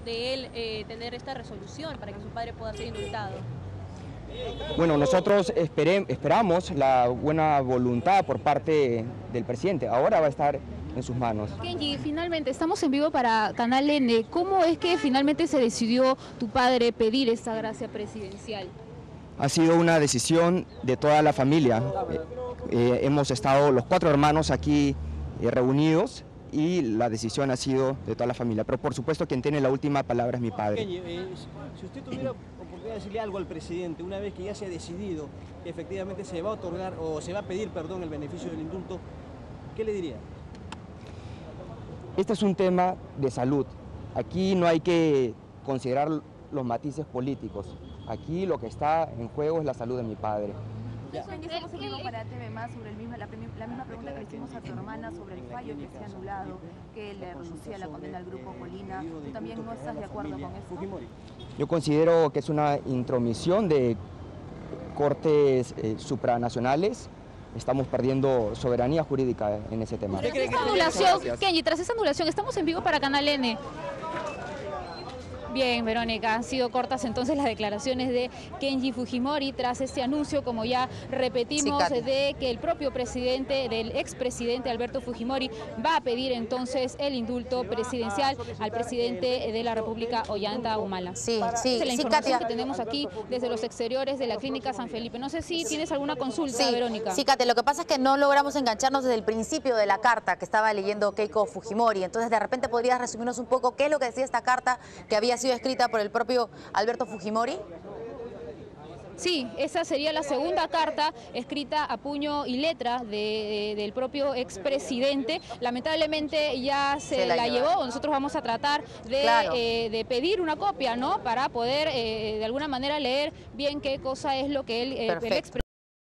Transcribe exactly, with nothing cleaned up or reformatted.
de él eh, tener esta resolución para que su padre pueda ser indultado? Bueno, nosotros espere, esperamos la buena voluntad por parte del presidente. Ahora va a estar en sus manos. Kenji, finalmente estamos en vivo para Canal N. ¿Cómo es que finalmente se decidió tu padre pedir esta gracia presidencial? Ha sido una decisión de toda la familia. Eh, eh, hemos estado los cuatro hermanos aquí eh, reunidos y la decisión ha sido de toda la familia. Pero por supuesto quien tiene la última palabra es mi padre. Kenji, eh, si usted tuviera oportunidad de decirle algo al presidente, una vez que ya se ha decidido que efectivamente se va a otorgar o se va a pedir, perdón, el beneficio del indulto, ¿qué le diría? Este es un tema de salud. Aquí no hay que considerar los matices políticos. Aquí lo que está en juego es la salud de mi padre. Ya. Estamos en vivo para T V más sobre el mismo, la, la misma pregunta que le hicimos a tu hermana sobre el fallo que se ha anulado, que le renuncia a la condena al Grupo Colina. ¿Tú también no estás de acuerdo con esto? Yo considero que es una intromisión de cortes eh, supranacionales. Estamos perdiendo soberanía jurídica en ese tema. Tras esta anulación, Kenji, tras esta anulación, estamos en vivo para Canal N. Bien, Verónica, han sido cortas entonces las declaraciones de Kenji Fujimori tras este anuncio, como ya repetimos, sí, de que el propio presidente, del expresidente Alberto Fujimori, va a pedir entonces el indulto presidencial al presidente de la República, Ollanta Humala. Sí, sí, es la sí, información Katia. que tenemos aquí desde los exteriores de la Clínica San Felipe. No sé si tienes alguna consulta, sí, Verónica. Sí, Katia, lo que pasa es que no logramos engancharnos desde el principio de la carta que estaba leyendo Keiko Fujimori. Entonces, de repente, ¿podrías resumirnos un poco qué es lo que decía esta carta que había sido escrita por el propio Alberto Fujimori? Sí, esa sería la segunda carta escrita a puño y letra de, de, del propio expresidente. Lamentablemente ya se, se la, la llevó. Nosotros vamos a tratar de, claro. eh, de pedir una copia, ¿no? Para poder eh, de alguna manera leer bien qué cosa es lo que él, eh, el expresidente